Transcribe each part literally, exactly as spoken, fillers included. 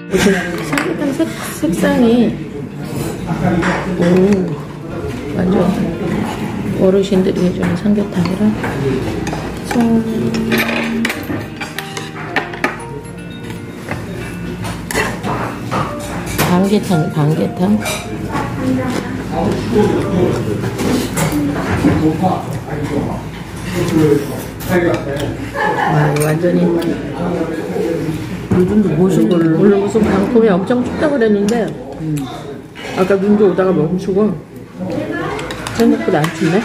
삼계탕 색, 색상이 오 완전 어르신들이 해주는 삼계탕이라 짠. 반계탕, 반계탕. 와, 완전히 요즘도 무슨 걸로 오늘 무슨 방콕이 엄청 춥다고 그랬는데 음. 아까 눈도 오다가 멈추고 생각보다 안 춥네.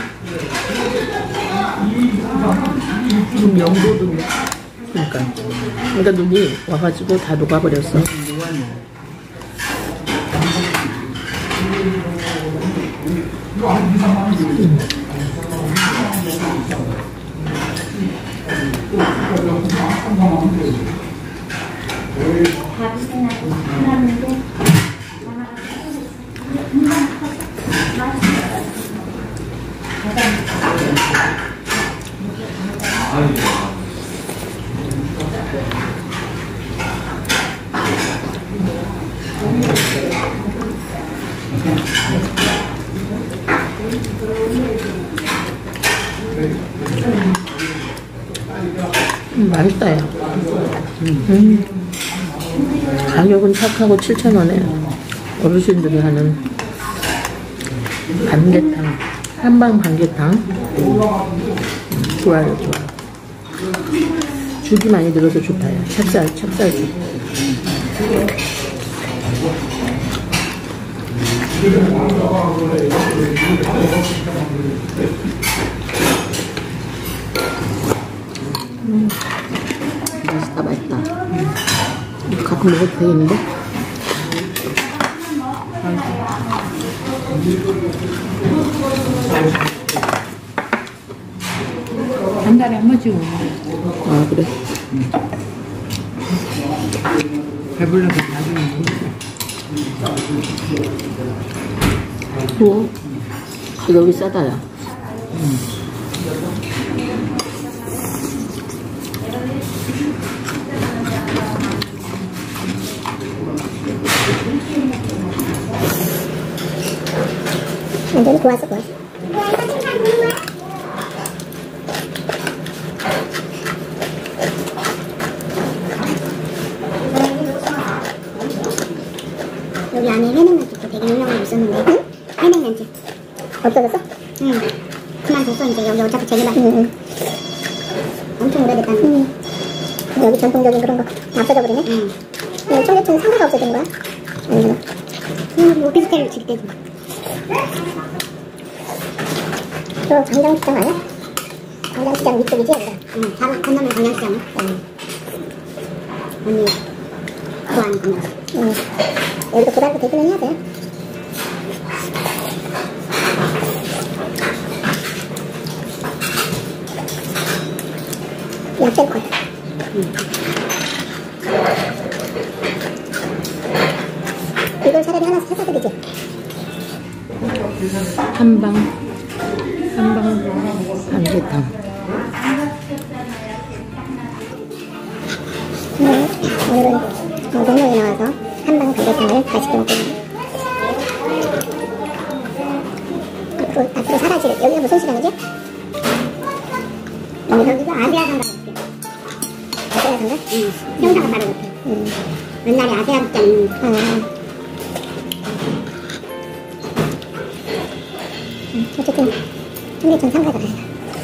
지금 영도도 그러니까 그러니까 눈이 와가지고 다 녹아버렸어. 음. 음, 맛있다, 야. 음. 음. 가격은 착하고 칠천 원에 어르신들이 하는 반계탕, 한방 반계탕. 음, 좋아요, 좋아요. 죽이 많이 들어서 좋다, 야. 찹쌀, 찹쌀죽. 음. 맛있다, 맛있다. 음. 가끔 먹어도 되겠는데? 한 달에 한 번씩 오고. 아, 그래? 응. 배불러서 나중에 먹을게. 뭐? 가격이 싸다, 야. 음. 완전히 좋았어, 좋았어. 여기 안에 회냉면집도 되게 유명한 게 있었는데. 응? 회냉면집. 없어졌어? 응. 그만뒀어, 이제. 여기 어차피 재개발. 응, 응. 엄청 오래됐다는. 응. 여기 전통적인 그런 거 없어져 버리네? 응. 응. 청계천 상가가 없어진 거야? 아니면? 응, 뭐 오피스텔을 지을 때지. 저 광장시장 아니야? 광장시장 위쪽이지, 여기가? 응, 바로 건너면 광장시장이야? 응. 언니, 그 안에 건너서. 응. 여기도 고등학교 대표는 해야 돼. 약센 거야. 응. 이걸 차라리 하나씩 해서 드리지. 한방 한방 반계탕. 네, 오늘은 뭐 동네에 나와서 한방 반계탕을 맛있게 먹고 있네요. 앞으로, 앞으로 사라질, 여기가 무슨 시장이지? 여기가 아시아 상가 같아요. 아시아 상가? 응. 형사가 바로 옆에. 응. 옛날에 아시아 극장 있는 거. 응. 응. 어쨌든 청계천 상가가 있어.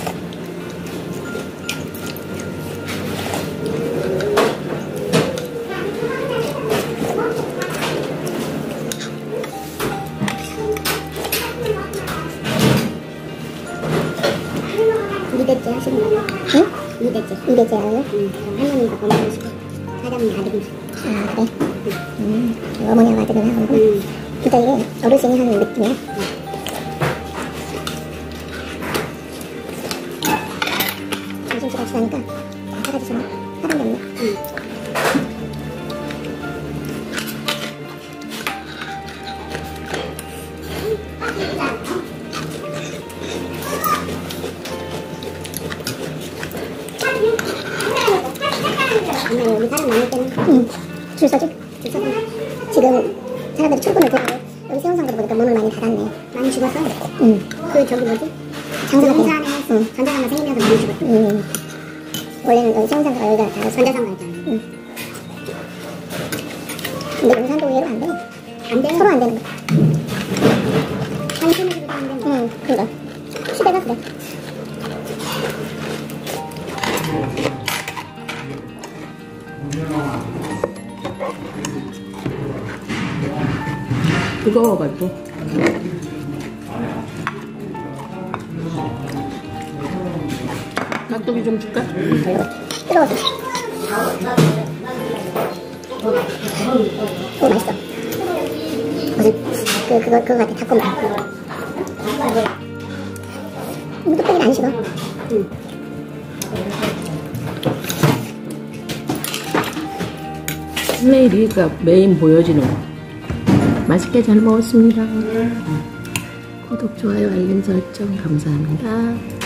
이대째 하시는 거예요? 응? 이대째. 이대째 하요? 응. 할머니가 어머니시고 사장님 아들이시고. 아, 그래? 응. 음. 어머니하고 아들이나 하는 거? 응. 진짜 이게 어르신이 하는 느낌이야? 응. 점심시간 지나니까 다 사라지시나? 사람이 없네. 응. 엄마 여기 사람 많을 때는 응. 줄 서지? 주차장. 지금 사람들이 출근을 되고 여기 세운상도 보니까 문을 많이 닫았네. 많이 죽었어? 응. 그 저기 뭐지? 장사가 안에 응. 전자상가 생기면서 많이 죽었어. 응. 원래는 여기 세운상가 여기가 다 전자상가 있잖아. 응. 근데 용산도 의외로 안 돼. 안 돼? 서로 안 되는 거야. 한심해지기도 안 되는 거야. 응. 그러니까 시대가 그래. 뜨거워가지고. 깍두기 좀 줄까? 뜨거워서. 오, 맛있어. 무슨, 그, 그거, 그거 같아. 닭고기. 이거 뚝배기는 안 식어. 응. thumbnail이니까 메인 보여지는 거. 맛있게 잘 먹었습니다. 구독, 좋아요, 알림 설정 감사합니다.